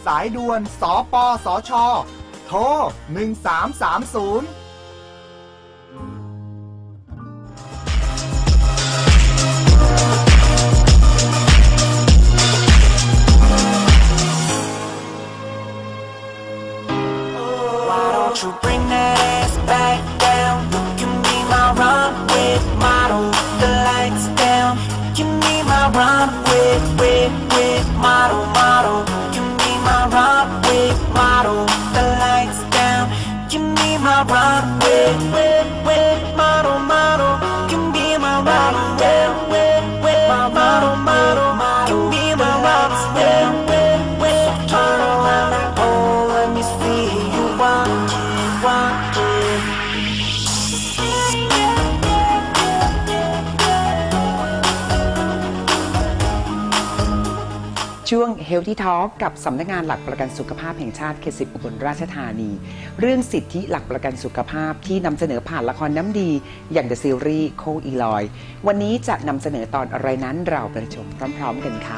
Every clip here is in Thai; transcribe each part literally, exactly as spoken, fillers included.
สายด่วนสปสช.โทรหนึ่งสามสามศูนย์ช่วง Healthy Talk กับสำนักงานหลักประกันสุขภาพแห่งชาติเขตสิบอุบลราชธานีเรื่องสิทธิหลักประกันสุขภาพที่นำเสนอผ่านละครน้ำดีอย่าง The Series โคอีลอยวันนี้จะนำเสนอตอนอะไรนั้นเราไปชมพร้อมๆกันค่ะ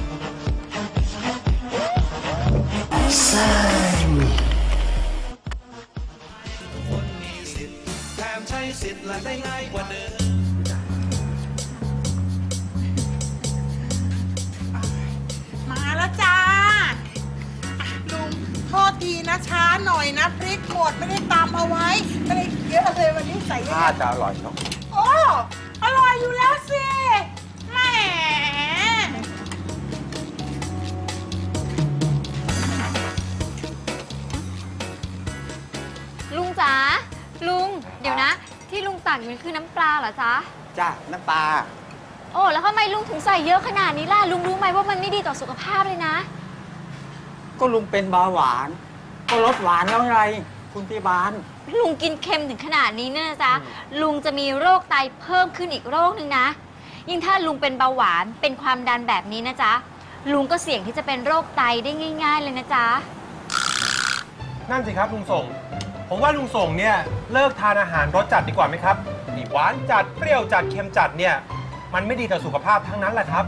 โทษทีนะช้าหน่อยนะพริกหมดไม่ได้ตำเอาไว้ไม่ได้เยอะเลยวันนี้ใส่เยอะน่าจะอร่อยชอบโอ้อร่อยอยู่แล้วสิแหมลุงจ๋าลุงเดี๋ยวนะที่ลุงตักอยู่นี่คือน้ำปลาเหรอจ๊ะจ้ะน้ำปลาโอ้แล้วทำไมลุงถึงใส่เยอะขนาดนี้ล่ะลุงรู้ไหมว่ามันไม่ดีต่อสุขภาพเลยนะก็ลุงเป็นเบาหวานก็ลดหวานแล้วไงคุณพี่บานลุงกินเค็มถึงขนาดนี้เนี่ยนะจ๊ะลุงจะมีโรคไตเพิ่มขึ้นอีกโรคนึงนะยิ่งถ้าลุงเป็นเบาหวานเป็นความดันแบบนี้นะจ๊ะลุงก็เสี่ยงที่จะเป็นโรคไตได้ง่ายๆเลยนะจ๊ะนั่นสิครับลุงส่งผมว่าลุงส่งเนี่ยเลิกทานอาหารรสจัดดีกว่าไหมครับนี่หวานจัดเปรี้ยวจัดเค็มจัดเนี่ยมันไม่ดีต่อสุขภาพทั้งนั้นแหละครับ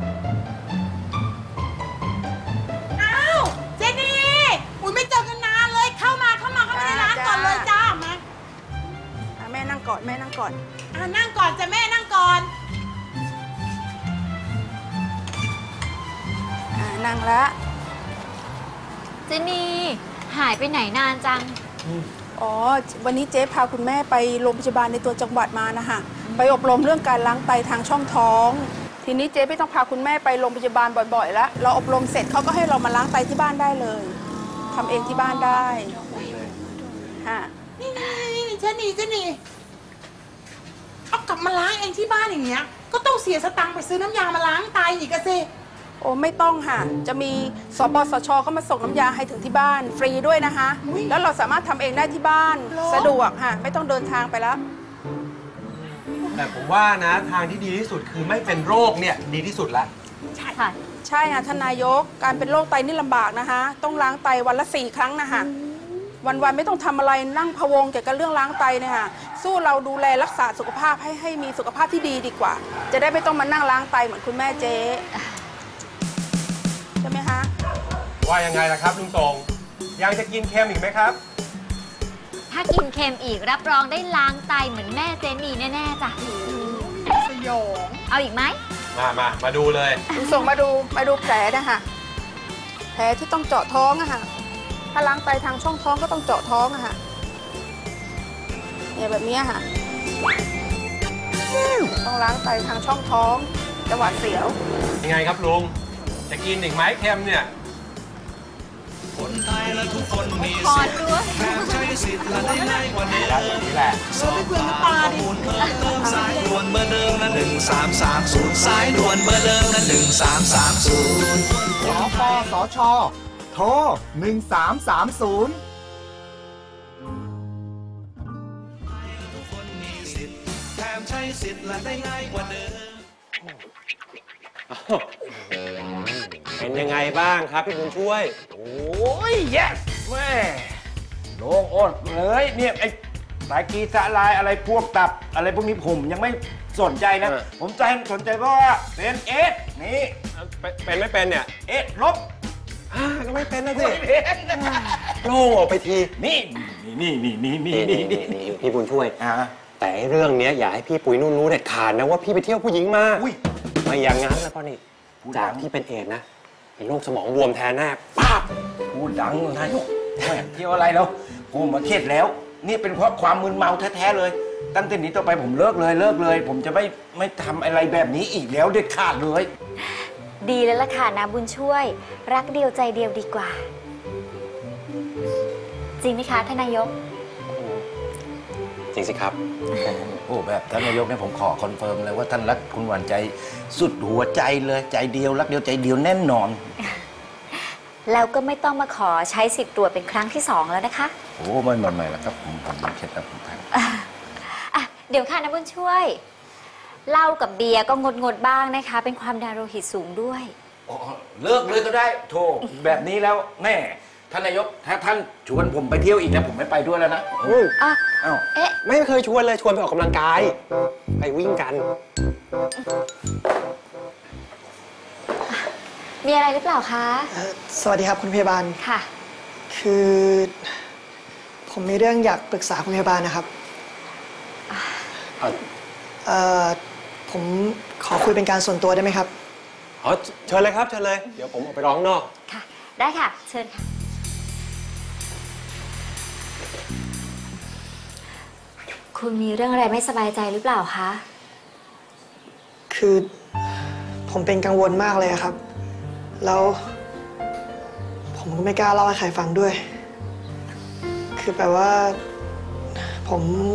อ้าวเจนี่อุ้ยไม่เจอกันนานเลยเข้ามาเข้ามาเข้ามาในร้านก่อนเลยจ้ามาแม่นั่งก่อนแม่นั่งก่อนอ่านั่งก่อนจะแม่นั่งก่อนอ่านั่งละเจนี่หายไปไหนนานจังอ๋อวันนี้เจ๊พาคุณแม่ไปโรงพยาบาลในตัวจังหวัดมานะคะไปอบรมเรื่องการล้างไตทางช่องท้องทีนี้เจ๊ไม่ต้องพาคุณแม่ไปโรงพยาบาลบ่อยๆแล้วเราอบรมเสร็จเขาก็ให้เรามาล้างไตที่บ้านได้เลยทำเองที่บ้านได้ฮะนี่นี่นี่เจนี่เจนี่เอากลับมาล้างเองที่บ้านอย่างเงี้ยก็ต้องเสียสตังค์ไปซื้อน้ำยามาล้างไตอีกอะสิโอ้ไม่ต้องค่ะจะมีสปสช.เขามาส่งน้ำยาให้ถึงที่บ้านฟรีด้วยนะคะแล้วเราสามารถทำเองได้ที่บ้านสะดวกค่ะไม่ต้องเดินทางไปแล้วแต่ผมว่านะทางที่ดีที่สุดคือไม่เป็นโรคเนี่ยดีที่สุดละใช่ค่ะใช่ค่ะท่านนายกการเป็นโรคไตนี่ลำบากนะคะต้องล้างไตวันละสี่ครั้งนะคะวันๆไม่ต้องทำอะไรนั่งพะวงเกี่ยวกับเรื่องล้างไตเนี่ยค่ะสู้เราดูแลรักษาสุขภาพให้ให้มีสุขภาพที่ดีดีกว่าจะได้ไม่ต้องมานั่งล้างไตเหมือนคุณแม่เจ๊ใช่ไหมคะว่ายังไงล่ะครับลุงทรงยังจะกินเค็มอีกไหมครับถ้ากินเค็มอีกรับรองได้ล้างไตเหมือนแม่เจนี่แน่ๆจ้ะสยองเอาอีกไหมมามามาดูเลยลุงส่งมาดูมาดูแผลนะคะแผลที่ต้องเจาะท้องอะค่ะถ้าล้างไตทางช่องท้องก็ต้องเจาะท้องอะค่ะเนี่ยแบบนี้ค่ะต้องล้างไตทางช่องท้องจะหวาดเสียวยังไงครับลุงจะกินอีกไหมเค็มเนี่ยคนไทยและทุกคนมีสิทธิ์แค่ใช้สิทธิ์และได้ง่ายกว่านี้แล้วอย่างนี้แหละสอบข้อมูลเพิ่มเติมสายด่วนเบอร์เดิมนะหนึ่งสามสามศูนย์สายด่วนเบอร์เดิมนะหนึ่งสามสามศูนย์สปสช.โทรหนึ่งสามสามศูนย์ทุกคนมีสิทธิ์แถมใช้สิทธิ์และได้ง่ายกว่าเดิมเป็นยังไงบ้างครับพี่บุญช่วยโอ้ย yes แม่โล่งอดเลยเนี่ยไอ้สายกีสะลายอะไรพวกตับอะไรพวกนี้ผมยังไม่สนใจนะผมใจสนใจเพราะว่าเป็นเอสนี่เป็นไม่เป็นเนี่ยเอสลบก็ไม่เป็นนะสิไม่เป็นโล่งออกไปทีนี่นี่นี่นี่นี่นี่นี่นี่นี่พี่บุญช่วยอ่าแต่เรื่องนี้อย่าให้พี่ปุ๋ยนุ่นรู้เด็ดขาดนะว่าพี่ไปเที่ยวผู้หญิงมาอุ้ยไม่อย่างนั้นแล้วก็นี่พูดดัจากงที่เป็นเอดส์นะเป็นโรคสมองบวมแทนแน่ป้าบพูดดังนายกแม่เที่ยวอะไรแล้วผมมาเครียดแล้ว นี่เป็นเพราะความมึนเมาแท้ๆเลย ตั้งแต่นี้ต่อไปผมเลิกเลยเลิกเลย ผมจะไม่ไม่ทำอะไรแบบนี้อีกแล้วเด็ดขาดเลยดีแล้วล่ะค่ะนะบุญช่วย รักเดียวใจเดียวดีกว่า จริงไหมคะท่านนายกจริงสิครับโอ้แบบท่านนายกเนี่ยผมขอคอนเฟิร์มเลยว่าท่านรักคุณหวานใจสุดหัวใจเลยใจเดียวรักเดียวใจเดียวแน่นอนแล้วก็ไม่ต้องมาขอใช้สิทธิ์ตรวจเป็นครั้งที่สองแล้วนะคะโอ้ไม่ไม่ไม่แล้วครับผมผมมีเคล็ดลับของท่านอ่ะเดี๋ยวค่ะนะบุญช่วยเหล้ากับเบียร์ก็งดงดๆบ้างนะคะ เป็นความดันโลหิตสูงด้วยอ๋อเลิกเลยก็ได้โธ่แบบนี้แล้วแม่ท่านนายกถ้าท่านชวนผมไปเที่ยวอีกนะผมไม่ไปด้วยแล้วนะอืมอ่ะอ้าวเอ๊ะไม่เคยชวนเลยชวนไปออกกำลังกาย ไปวิ่งกันมีอะไรหรือเปล่าคะเอ่อสวัสดีครับคุณพยาบาลค่ะคือผมมีเรื่องอยากปรึกษาคุณพยาบาลนะครับเอ่อผมขอคุยเป็นการส่วนตัวได้ไหมครับอ๋อเชิญเลยครับเชิญเลย เดี๋ยวผมออกไปร้องนอกค่ะ ได้ค่ะ เชิญค่ะ คุณมีเรื่องอะไรไม่สบายใจหรือเปล่าคะคือผมเป็นกังวลมากเลยอะครับ แล้วผมก็ไม่กล้าเล่าให้ใครฟังด้วย คือแปลว่า ผม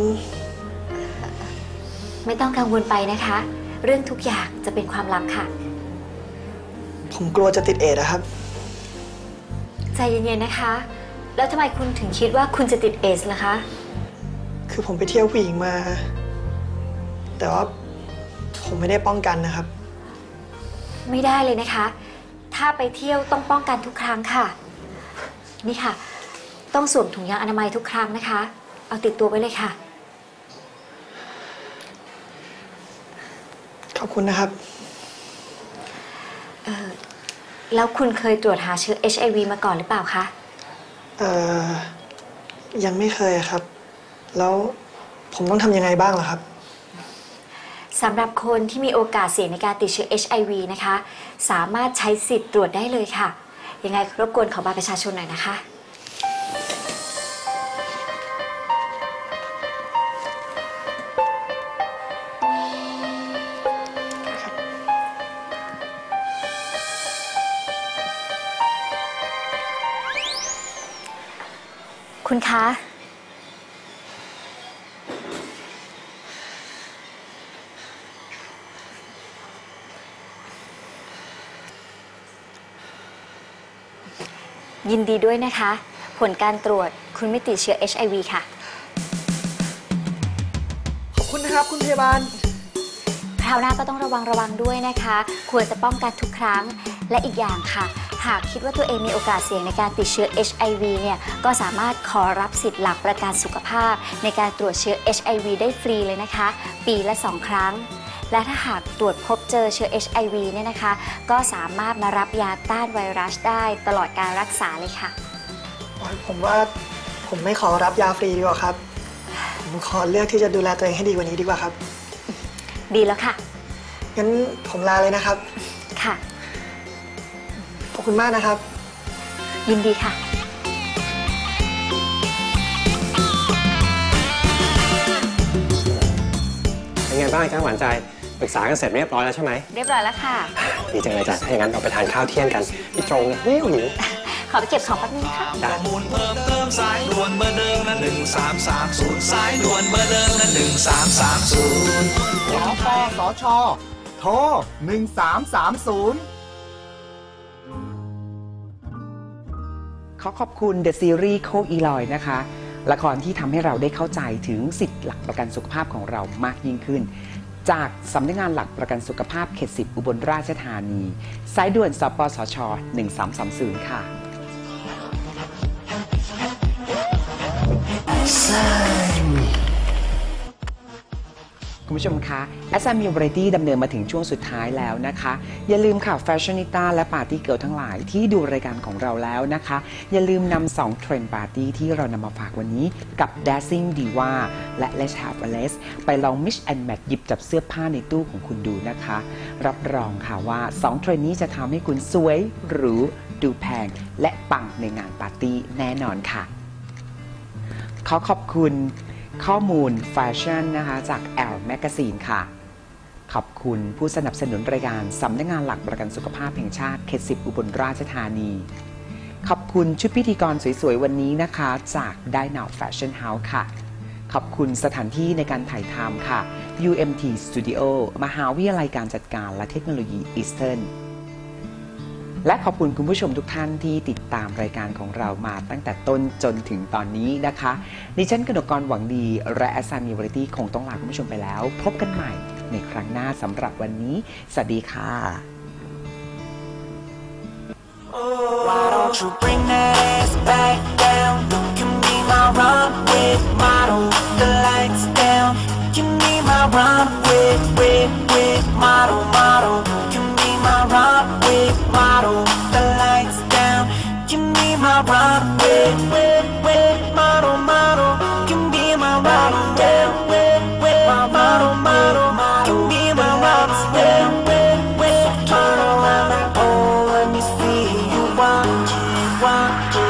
ไม่ต้องกังวลไปนะคะ เรื่องทุกอย่างจะเป็นความลับค่ะผมกลัวจะติดเอดส์อะครับใจเย็นๆนะคะ แล้วทำไมคุณถึงคิดว่าคุณจะติดเอสล่ะคะคือผมไปเที่ยวผู้หญิงมา แต่ว่าผมไม่ได้ป้องกันนะครับไม่ได้เลยนะคะ ถ้าไปเที่ยวต้องป้องกันทุกครั้งค่ะ นี่ค่ะ ต้องสวมถุงยางอนามัยทุกครั้งนะคะ เอาติดตัวไว้เลยค่ะขอบคุณนะครับเออแล้วคุณเคยตรวจหาเชื้อ เอช ไอ วี มาก่อนหรือเปล่าคะเอ่อ ยังไม่เคยครับ แล้วผมต้องทำยังไงบ้างล่ะครับสำหรับคนที่มีโอกาสเสี่ยงในการติดเชื้อ เอช ไอ วี นะคะ สามารถใช้สิทธิ์ตรวจได้เลยค่ะ ยังไงรบกวนขอบัตรประชาชนหน่อยนะคะ คุณคะ ยินดีด้วยนะคะ ผลการตรวจคุณไม่ติดเชื้อ เอช ไอ วี ค่ะขอบคุณนะครับคุณพยาบาลคราวหน้าก็ต้องระวังระวังด้วยนะคะ ควรจะป้องกันทุกครั้ง และอีกอย่างค่ะ หากคิดว่าตัวเองมีโอกาสเสี่ยงในการติดเชื้อ เอช ไอ วี เนี่ยก็สามารถขอรับสิทธิ์หลักประกันสุขภาพ ในการตรวจเชื้อ เอช ไอ วี ได้ฟรีเลยนะคะ ปีละสองครั้ง และถ้าหากตรวจพบเจอเชื้อ เอช ไอ วี เนี่ยนะคะ ก็สามารถมารับยาต้านไวรัสได้ตลอดการรักษาเลยค่ะผมว่าผมไม่ขอรับยาฟรีดีกว่าครับ ผมขอเลือกที่จะดูแลตัวเองให้ดีกว่านี้ดีกว่าครับดีแล้วค่ะงั้นผมลาเลยนะครับค่ะขอบคุณมากนะครับยินดีค่ะเป็นไงบ้างจ้าหวานใจปรึกษากันเสร็จเรียบร้อยแล้วใช่ไหมเรียบร้อยแล้วค่ะดีจังเลยจ้ะถ้าอย่างนั้นเราไปทานข้าวเที่ยงกันพี่ตรงเลยหิวหิวขอไปเก็บของแป๊บนึงค่ะจ้ะข้อมูลเพิ่มเติมสายด่วนเบอร์เดิมนะหนึ่งสามสามศูนย์สายด่วนเบอร์เดิมนะหนึ่งสามสามศูนย์สปสช โทร หนึ่งสามสามศูนย์ขอขอบคุณ The Series โคอีลอยนะคะ ละครที่ทำให้เราได้เข้าใจถึงสิทธิหลักประกันสุขภาพของเรามากยิ่งขึ้น จากสำนักงานหลักประกันสุขภาพเขตสิบอุบลราชธานี สายด่วนสปสช หนึ่งสามสามศูนย์ ค่ะคุณคุณผู้ชมคะ แอส แอม Variety ดำเนินมาถึงช่วงสุดท้ายแล้วนะคะ อย่าลืมค่ะแฟชั่นนิต้าและปาร์ตี้เกิร์ลทั้งหลายที่ดูรายการของเราแล้วนะคะ อย่าลืมนำสองเทรนด์ปาร์ตี้ที่เรานำมาฝากวันนี้กับ Dancing Diva และ Let's Have a Less ไปลอง Mix and Match หยิบจับเสื้อผ้าในตู้ของคุณดูนะคะ รับรองค่ะว่าสองเทรนด์นี้จะทำให้คุณสวยหรูดูแพงและปังในงานปาร์ตี้แน่นอนค่ะขอขอบคุณข้อมูลแฟชั่นนะคะจาก แอล Magazine ค่ะขอบคุณผู้สนับสนุนรายการสำนักงานหลักประกันสุขภาพแห่งชาติเขตสิบอุบลราชธานีขอบคุณชุดพิธีกรสวยๆวันนี้นะคะจาก Dynao Fashion House ค่ะขอบคุณสถานที่ในการถ่ายทำค่ะ ยู เอ็ม ที Studio มหาวิทยาลัยการจัดการและเทคโนโลยี Easternและขอบคุณคุณผู้ชมทุกท่านที่ติดตามรายการของเรามาตั้งแต่ต้นจนถึงตอนนี้นะคะดิฉันกนกกรหวังดีและแอส แอม Variety คงต้องลาคุณผู้ชมไปแล้วพบกันใหม่ในครั้งหน้าสำหรับวันนี้สวัสดีค่ะ Why don't you bring that ass back down? You can be my runway model. The lights down. You can be my runway, way, way model, model. You can be my runway model. The lights down. You can be my runway, way, way model, model. You can be my runway, way, way model, model. You can be my runway, way, way model, model. Oh, let me see you walk it, walk it.